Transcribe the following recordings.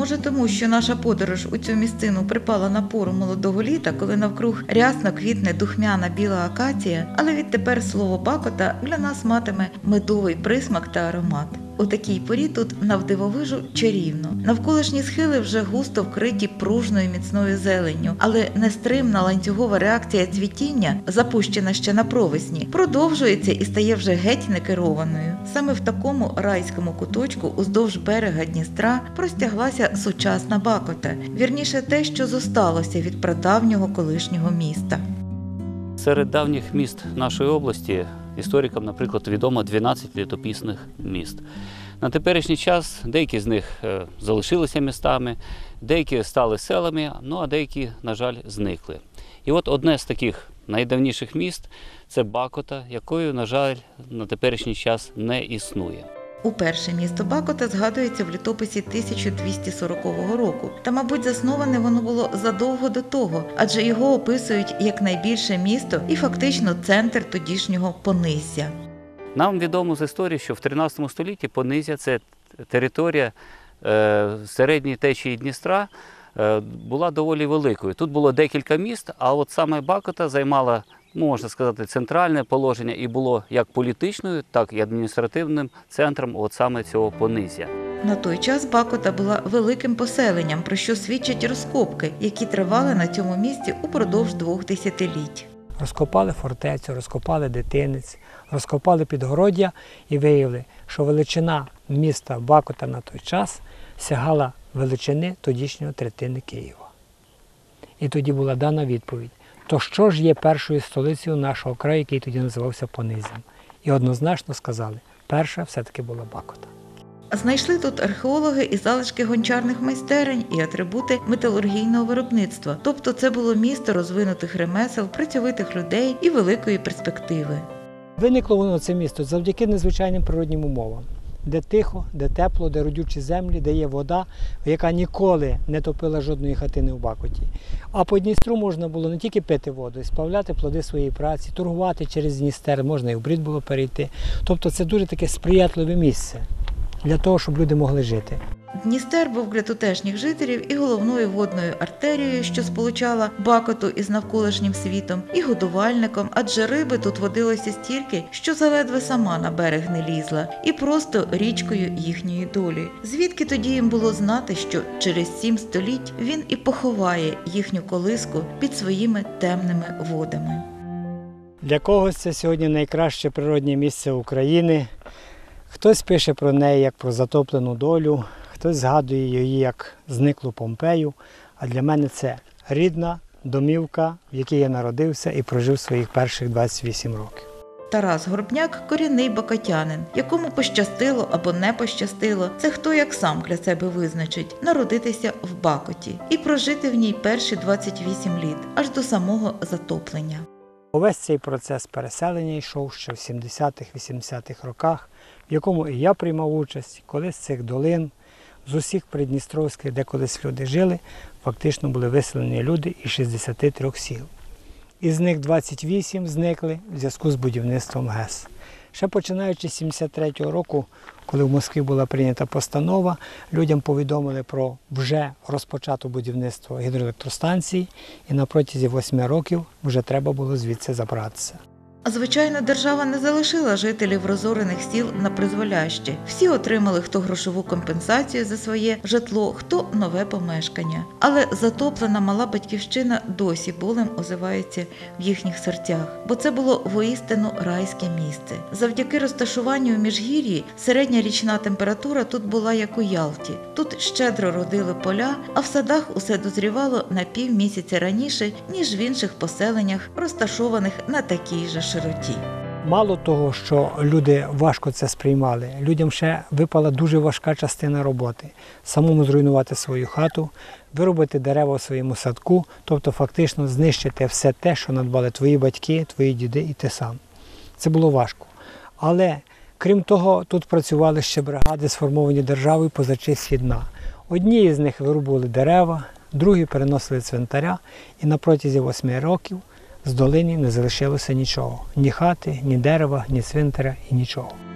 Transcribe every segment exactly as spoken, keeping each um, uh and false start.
Може тому, що наша подорож у цю місцину припала на пору молодого літа, коли навкруг рясно квітне духмяна біла акація, але відтепер слово Бакота для нас матиме медовий присмак та аромат. У такій порі тут навдивовижу чарівно. Навколишні схили вже густо вкриті пружною міцною зеленню, але нестримна ланцюгова реакція цвітіння, запущена ще на провесні, продовжується і стає вже геть некерованою. Саме в такому райському куточку уздовж берега Дністра простяглася сучасна Бакота, вірніше те, що зосталося від прадавнього колишнього міста. Серед давніх міст нашої області історикам, наприклад, відомо дванадцять літописних міст. На теперішній час деякі з них залишилися містами, деякі стали селами, ну а деякі, на жаль, зникли. І от одне з таких найдавніших міст – це Бакота, якою, на жаль, на теперішній час не існує. Уперше місто Бакота згадується в літописі тисяча двісті сорокового року. Та, мабуть, засноване воно було задовго до того, адже його описують як найбільше місто і фактично центр тодішнього Пониззя. Нам відомо з історії, що в тринадцятому столітті Пониззя – це територія е, середньої течії Дністра, е, була доволі великою. Тут було декілька міст, а от саме Бакота займала, можна сказати, центральне положення і було як політичною, так і адміністративним центром от саме цього Пониззя. На той час Бакота була великим поселенням, про що свідчать розкопки, які тривали на цьому місці упродовж двох десятиліть. Розкопали фортецю, розкопали Дитинець, розкопали підгороддя і виявили, що величина міста Бакота на той час сягала величини тодішнього третини Києва. І тоді була дана відповідь. То що ж є першою столицею нашого краю, який тоді називався Пониззям? І однозначно сказали, перша все-таки була Бакота. Знайшли тут археологи і залишки гончарних майстерень, і атрибути металургійного виробництва. Тобто це було місто розвинутих ремесел, працьовитих людей і великої перспективи. Виникло воно, це місто, завдяки незвичайним природнім умовам. Де тихо, де тепло, де родючі землі, де є вода, яка ніколи не топила жодної хатини в Бакоті. А по Дністру можна було не тільки пити воду, і сплавляти плоди своєї праці, торгувати через Дністер, можна і в Брід було перейти. Тобто це дуже таке сприятливе місце для того, щоб люди могли жити. Дністер був для тутешніх жителів і головною водною артерією, що сполучала Бакоту із навколишнім світом, і годувальником, адже риби тут водилося стільки, що заледве сама на берег не лізла, і просто річкою їхньої долі. Звідки тоді їм було знати, що через сім століть він і поховає їхню колиску під своїми темними водами. Для когось це сьогодні найкраще природне місце України. Хтось пише про неї як про затоплену долю, хтось згадує її як зниклу Помпею, а для мене це рідна домівка, в якій я народився і прожив своїх перших двадцять вісім років. Тарас Горбняк – корінний бакотянин, якому пощастило або не пощастило, це хто як сам для себе визначить, народитися в Бакоті і прожити в ній перші двадцять вісім літ, аж до самого затоплення. Увесь цей процес переселення йшов ще в сімдесятих-вісімдесятих роках, в якому і я приймав участь, коли з цих долин, з усіх придністровських, де колись люди жили, фактично були виселені люди із шістдесяти трьох сіл. Із них двадцять вісім зникли в зв'язку з будівництвом ГЕС. Ще починаючи з сімдесят третього року, коли в Москві була прийнята постанова, людям повідомили про вже розпочато будівництво гідроелектростанцій, і на протязі восьми років вже треба було звідси забратися. Звичайно, держава не залишила жителів розорених сіл на призволяще. Всі отримали хто грошову компенсацію за своє житло, хто нове помешкання. Але затоплена мала батьківщина досі болем озивається в їхніх серцях, бо це було воістину райське місце. Завдяки розташуванню у міжгір'ї середня річна температура тут була як у Ялті. Тут щедро родили поля, а в садах усе дозрівало на півмісяця раніше, ніж в інших поселеннях, розташованих на такій же широті. Мало того, що люди важко це сприймали, людям ще випала дуже важка частина роботи. Самому зруйнувати свою хату, виробити дерева у своєму садку, тобто фактично знищити все те, що надбали твої батьки, твої діди і ти сам. Це було важко. Але, крім того, тут працювали ще бригади, сформовані державою позачистки дна. Одні з них вирубували дерева, другі переносили цвинтаря, і на протязі восьми років з долини не залишилося нічого. Ні хати, ні дерева, ні цвинтаря і нічого.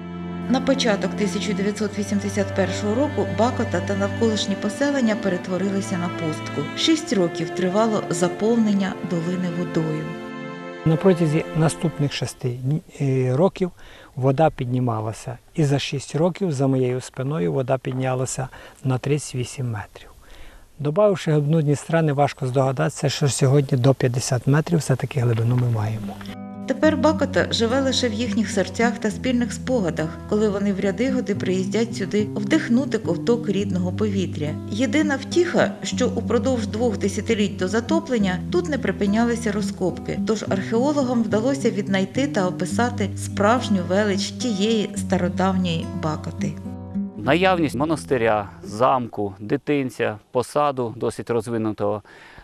На початок тисяча дев'ятсот вісімдесят першого року Бакота та навколишні поселення перетворилися на пустку. Шість років тривало заповнення долини водою. На протязі наступних шести років вода піднімалася. І за шість років за моєю спиною вода піднялася на тридцять вісім метрів. Добавивши глибину Дністра, не важко здогадатися, що сьогодні до п'ятдесят метрів все-таки глибину ми маємо. Тепер Бакота живе лише в їхніх серцях та спільних спогадах, коли вони в ряди годи приїздять сюди вдихнути ковток рідного повітря. Єдина втіха, що упродовж двох десятиліть до затоплення тут не припинялися розкопки, тож археологам вдалося віднайти та описати справжню велич тієї стародавньої Бакоти. Наявність монастиря, замку, дитинця, посаду досить розвинутого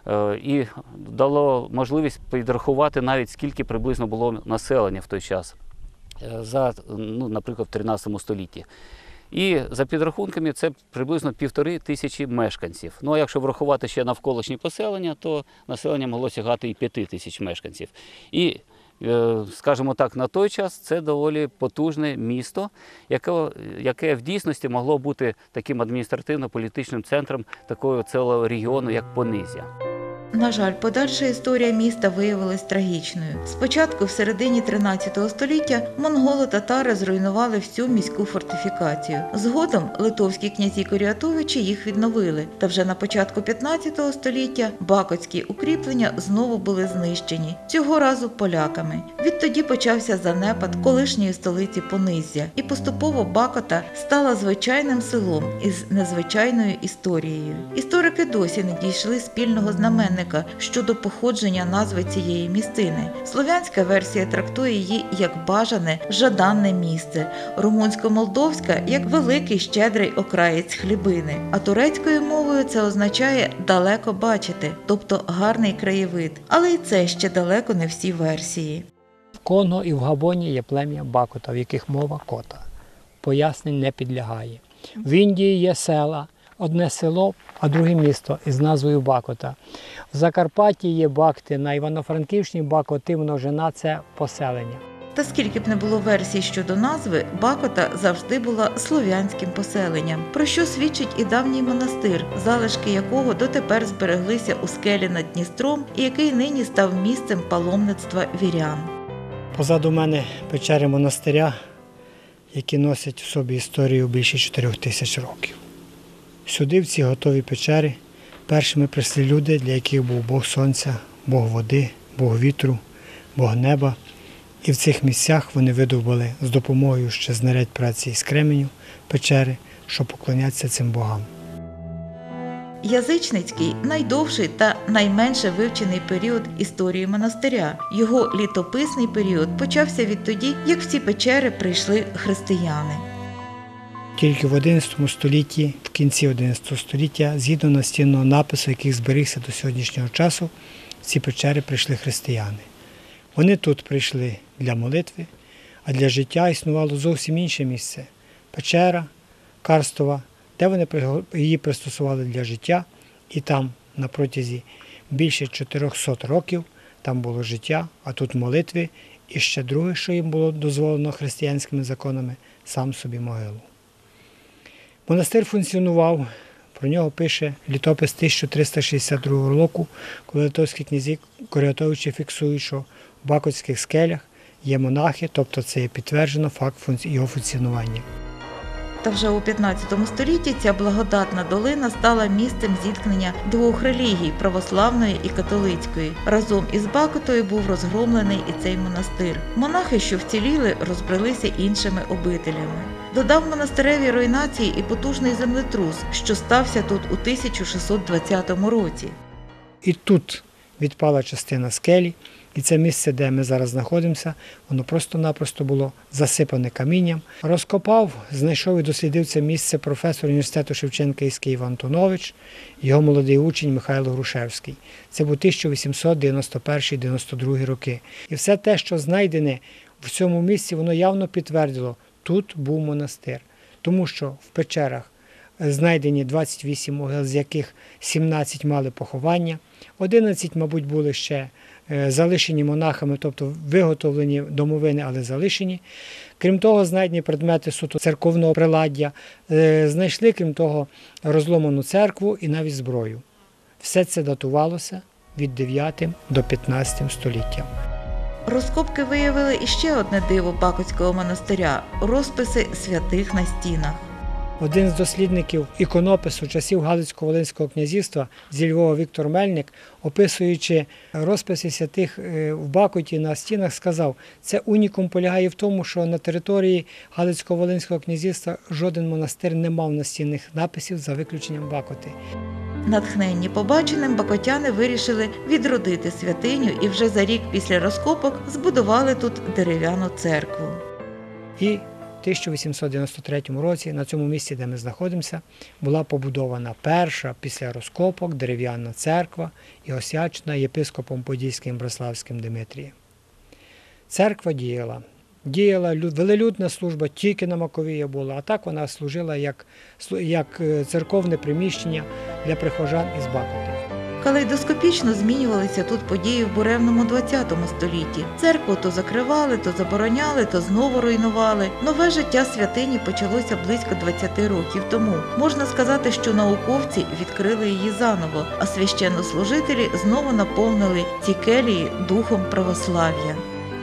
і дало можливість підрахувати навіть скільки приблизно було населення в той час, за, ну, наприклад, в тринадцятому столітті. І за підрахунками це приблизно півтори тисячі мешканців. Ну а якщо врахувати ще навколишні поселення, то населення могло сягати і п'яти тисяч мешканців. І скажімо так, на той час це доволі потужне місто, яке, яке в дійсності могло бути таким адміністративно-політичним центром такого цілого регіону, як Понизя. На жаль, подальша історія міста виявилась трагічною. Спочатку, в середині тринадцятого століття, монголо-татари зруйнували всю міську фортифікацію. Згодом литовські князі-коріатовичі їх відновили, та вже на початку п'ятнадцятого століття бакотські укріплення знову були знищені, цього разу поляками. Відтоді почався занепад колишньої столиці Понизя, і поступово Бакота стала звичайним селом із незвичайною історією. Історики досі не дійшли спільного знаменника щодо походження назви цієї місцини. Слов'янська версія трактує її як бажане, жаданне місце, румунсько-молдовська – як великий щедрий окраєць хлібини, а турецькою мовою це означає «далеко бачити», тобто гарний краєвид. Але і це ще далеко не всі версії. В Конго і в Габоні є плем'я Бакота, в яких мова кота. Пояснень не підлягає. В Індії є села. Одне село, а друге місто із назвою Бакота. В Закарпатті є Бакти, на Івано-Франківщині Бакоти множина – це поселення. Та скільки б не було версій щодо назви, Бакота завжди була слов'янським поселенням, про що свідчить і давній монастир, залишки якого дотепер збереглися у скелі над Дністром і який нині став місцем паломництва вірян. Позаду мене печери монастиря, які носять в собі історію більше чотирьох тисяч років. Сюди, в ці готові печери, першими прийшли люди, для яких був Бог сонця, Бог води, Бог вітру, Бог неба. І в цих місцях вони видобули з допомогою ще знарядь праці із кременю печери, щоб поклонятися цим богам. Язичницький – найдовший та найменше вивчений період історії монастиря. Його літописний період почався відтоді, як в ці печери прийшли християни. Тільки в одинадцятому столітті, в кінці одинадцятого століття, згідно настінного напису, який зберігся до сьогоднішнього часу, в ці печери прийшли християни. Вони тут прийшли для молитви, а для життя існувало зовсім інше місце – печера Карстова, де вони її пристосували для життя, і там на протязі більше чотирьохсот років там було життя, а тут молитви, і ще друге, що їм було дозволено християнськими законами – сам собі могилу. Монастир функціонував, про нього пише літопис тисяча триста шістдесят другого року, коли литовські князі Коріатовичі фіксують, що в Бакотських скелях є монахи, тобто це є підтверджено факт його функціонування. Та вже у п'ятнадцятому столітті ця благодатна долина стала місцем зіткнення двох релігій – православної і католицької. Разом із Бакотою був розгромлений і цей монастир. Монахи, що вціліли, розбрелися іншими обителями. Додав монастиреві руйнації і потужний землетрус, що стався тут у тисяча шістсот двадцятому році. І тут відпала частина скелі, і це місце, де ми зараз знаходимося, воно просто-напросто було засипане камінням. Розкопав, знайшов і дослідив це місце професор університету Шевченка із Києва Антонович, його молодий учень Михайло Грушевський. Це був тисяча вісімсот дев'яносто перший — дев'яносто другий роки. І все те, що знайдене в цьому місці, воно явно підтвердило, тут був монастир. Тому що в печерах знайдені двадцять вісім могил, з яких сімнадцять мали поховання, одинадцять, мабуть, були ще е, залишені монахами, тобто виготовлені домовини, але залишені. Крім того, знайдені предмети суто церковного приладдя, е, знайшли, крім того, розломану церкву і навіть зброю. Все це датувалося від дев'ятого до п'ятнадцятого століття. Розкопки виявили іще одне диво Бакутського монастиря – розписи святих на стінах. Один з дослідників іконопису часів Галицько-Волинського князівства зі Львова Віктор Мельник, описуючи розписи святих в Бакуті на стінах, сказав, це унікум полягає в тому, що на території Галицько-Волинського князівства жоден монастир не мав настінних написів за виключенням Бакути. Натхненні побаченим, бакотяни вирішили відродити святиню і вже за рік після розкопок збудували тут дерев'яну церкву. І в тисяча вісімсот дев'яносто третьому році на цьому місці, де ми знаходимося, була побудована перша після розкопок дерев'яна церква і освячена єпископом Подільським Браславським Димитрієм. Церква діяла. Діяла велелюдна служба, тільки на Маковія була, а так вона служила як, як церковне приміщення для прихожан із Бакути. Калейдоскопічно змінювалися тут події в буревному двадцятому столітті. Церкву то закривали, то забороняли, то знову руйнували. Нове життя святині почалося близько двадцяти років тому. Можна сказати, що науковці відкрили її заново, а священнослужителі знову наповнили ці келії духом православ'я.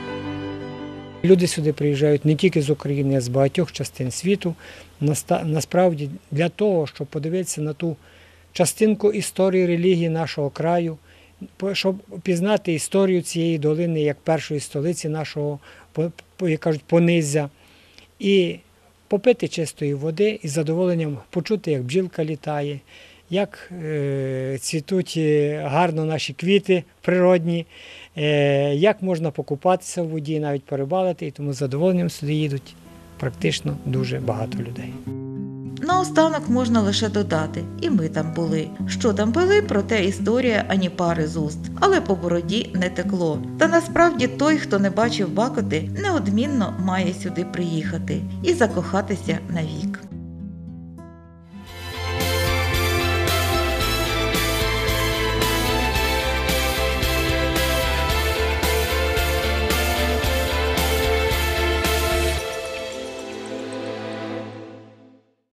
Люди сюди приїжджають не тільки з України, а з багатьох частин світу. Насправді для того, щоб подивитися на ту частинку історії релігії нашого краю, щоб пізнати історію цієї долини як першої столиці нашого, як кажуть, понизя, і попити чистої води і з задоволенням почути, як бджілка літає, як е, цвітуть гарно наші квіти природні, е, як можна покупатися в воді, навіть порибалити, і тому з задоволенням сюди їдуть практично дуже багато людей. Наостанок можна лише додати, і ми там були. Що там пили, проте історія ані пари з уст, але по бороді не текло. Та насправді той, хто не бачив Бакути, неодмінно має сюди приїхати і закохатися навік.